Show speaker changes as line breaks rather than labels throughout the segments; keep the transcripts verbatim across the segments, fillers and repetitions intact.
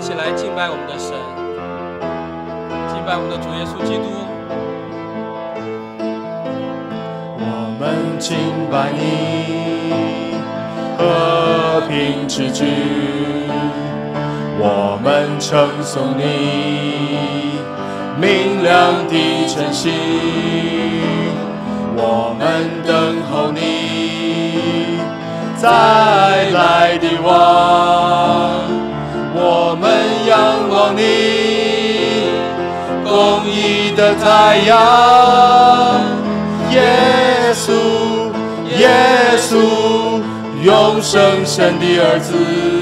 起来敬拜我们的神，敬拜我们的主耶稣基督。
我们敬拜你，和平之君，我们称颂你，明亮的晨星，我们等候你再来的王，我们仰望你，公义的太阳，耶稣，耶稣，永生神的儿子，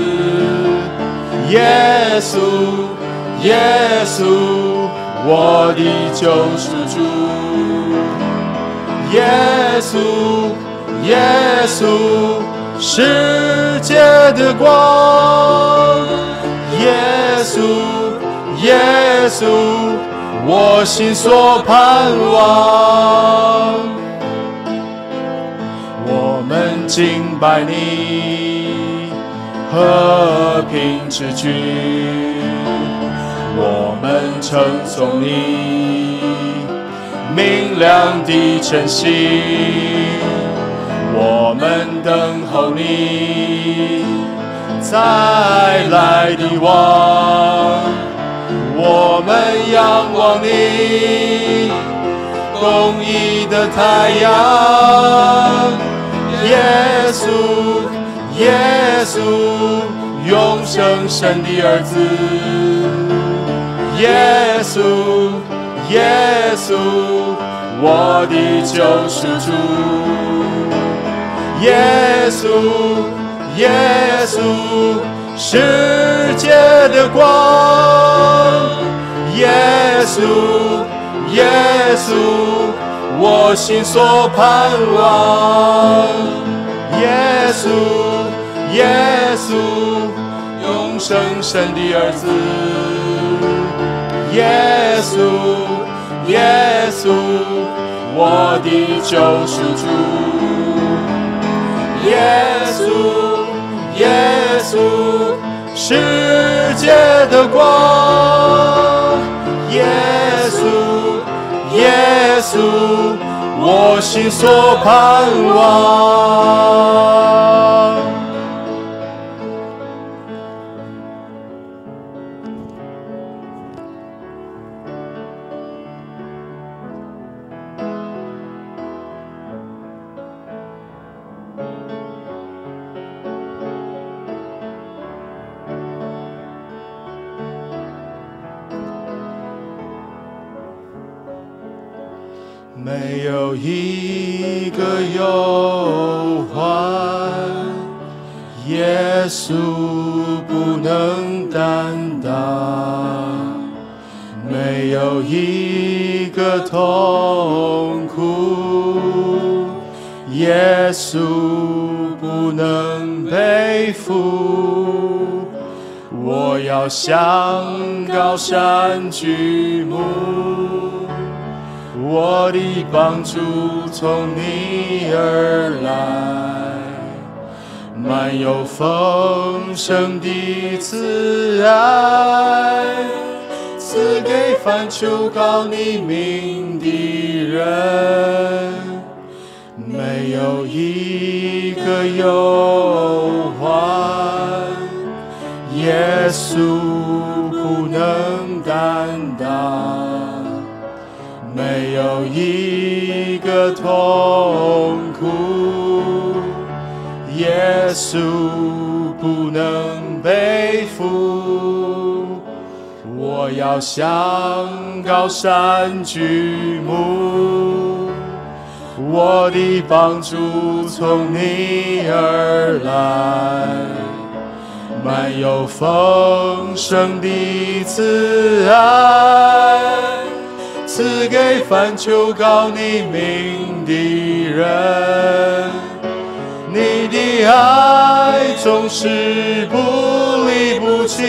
耶稣，耶稣，我的救赎主，耶稣，耶稣，世界的光，耶稣，耶稣，我心所盼望。我们敬拜你，和平之君，我们称颂你，明亮的晨星，我们等候你再来的王，我们仰望你，公义的太阳，耶稣，耶稣，永生神的儿子，耶稣，耶稣，我的救赎主，耶稣，耶稣，世界的光，耶稣，耶稣，我心所盼望，耶稣，耶稣，永生神的儿子，耶稣，耶稣，我的救赎主，耶稣，耶稣，世界的光，耶稣，耶稣，我心所盼望。没有一个忧患，耶稣不能担当；没有一个痛苦，耶稣不能背负。我要向高山举目，我的帮助从你而来，满有丰盛的慈爱，赐给凡求告你名的人。没有一个忧患，耶稣不能担当；没有一个痛苦，耶稣不能背负。我要向高山举目，我的帮助从你而来，满有丰盛的慈爱，赐给凡求告你名的人。你的爱总是不离不弃，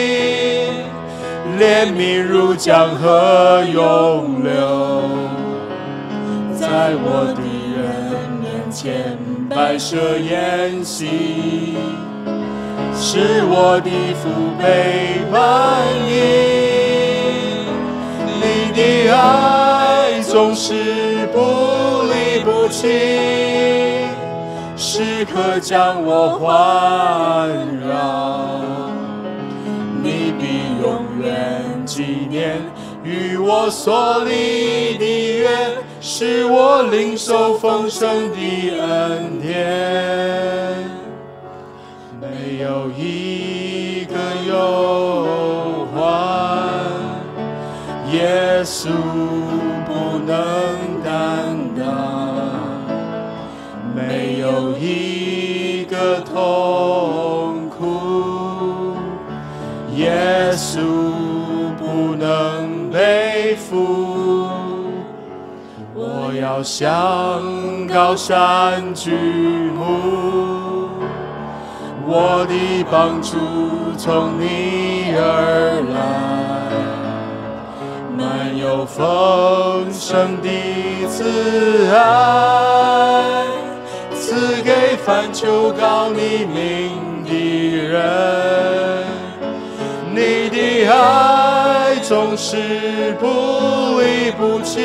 怜悯如江河涌流，在我的人面前摆设筵席， 使我的福杯满溢。你的爱总是不离不弃，时刻将我环绕。你必永远纪念与我所立的约，使我领受丰盛的恩典。没有一个忧患，耶稣不能担当；没有一个痛苦，耶稣不能背负。我要向高山举目，我的帮助从你而来，满有丰盛的慈爱，赐给凡求告你名的人。你的爱总是不离不弃，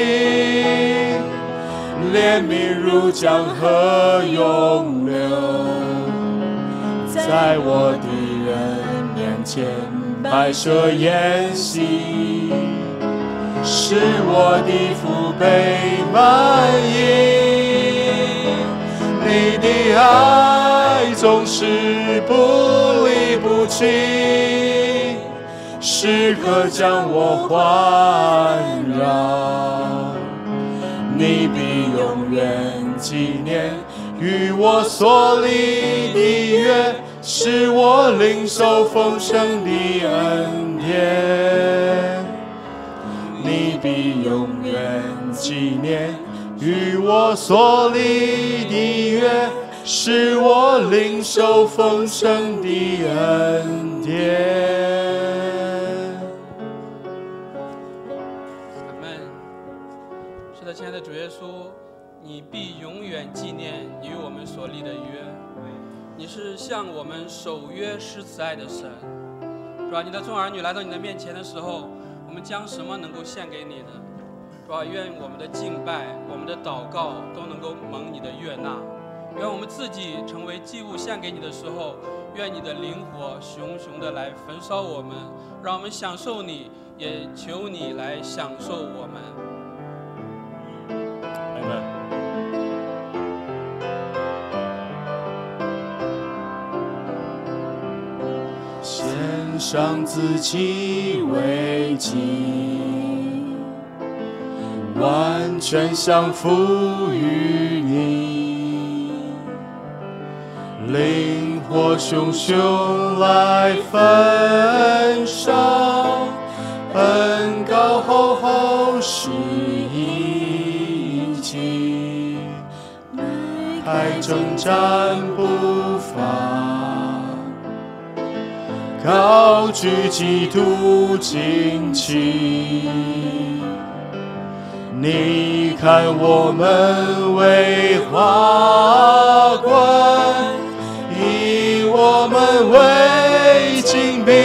怜悯如江河涌流，在我的人面前摆设筵席，使我的福杯满溢。你的爱总是不离不弃，时刻将我环绕。你必永远纪念与我所立的约，使我领受丰盛的恩典。你必永远纪念与我所立的约，使我领受丰盛的恩典。
是的，亲爱的主耶稣，你必永远纪念你与我们所立的约。你是向我们守约施慈爱的神，主啊，你的众儿女来到你的面前的时候，我们将什么能够献给你呢？主啊，愿我们的敬拜、我们的祷告都能够蒙你的悦纳。愿我们自己成为祭物献给你的时候，愿你的灵火熊熊的来焚烧我们，让我们享受你，也求你来享受我们。
献上自己为祭，完全降服于你，灵火熊熊来焚烧，恩膏厚厚是一起，开征战步伐，高举基督旌旗。你看我们为华冠，以我们为精兵，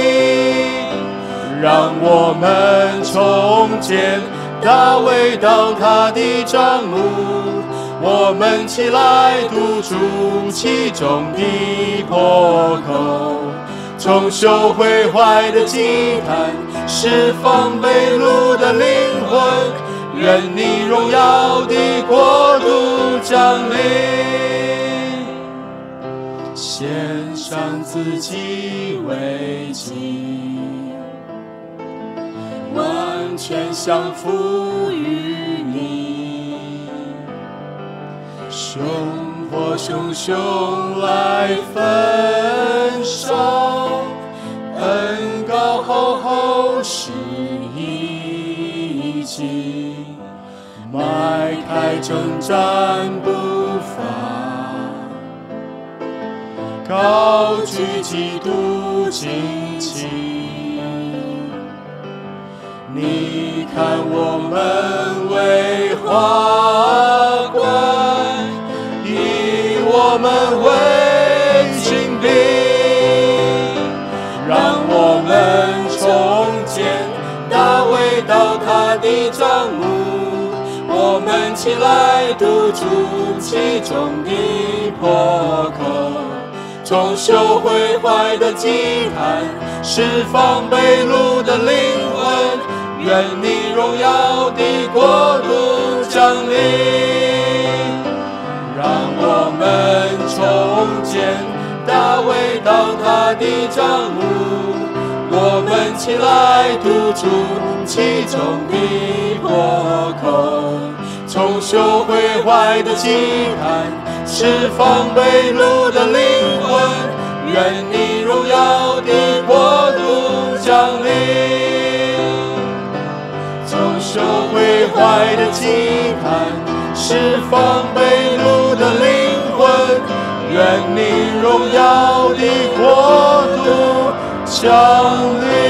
让我们重建大卫倒塌的帐幕，我们起来堵住其中的破口，重修毁坏的祭坛，释放被掳的灵魂，愿你荣耀的国度降临。献上自己为祭，完全降服于你，熊火熊熊来焚烧，恩膏厚厚是一起，迈开征战步伐，高举基督旌旗。你看我们为华冠，以我们为精兵， 的帐幕，我们起来堵住其中的破口，重修毁坏的祭坛，释放被掳的灵魂，愿你荣耀的国度降临。让我们重建大卫倒塌的帐幕，我们起来堵住其中的破口，重修毁坏的祭坛，释放被掳的灵魂，愿你荣耀的国度降临。重修毁坏的祭坛，释放被掳的灵魂，愿你荣耀的国度降临。